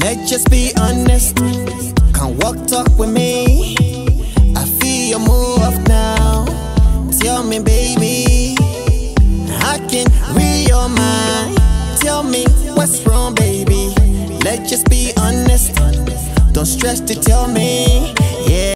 Let's just be honest. Come walk, talk with me. I feel your move now. Tell me, baby, I can read your mind. Tell me what's wrong, baby. Let's just be honest. Don't stress to tell me, yeah.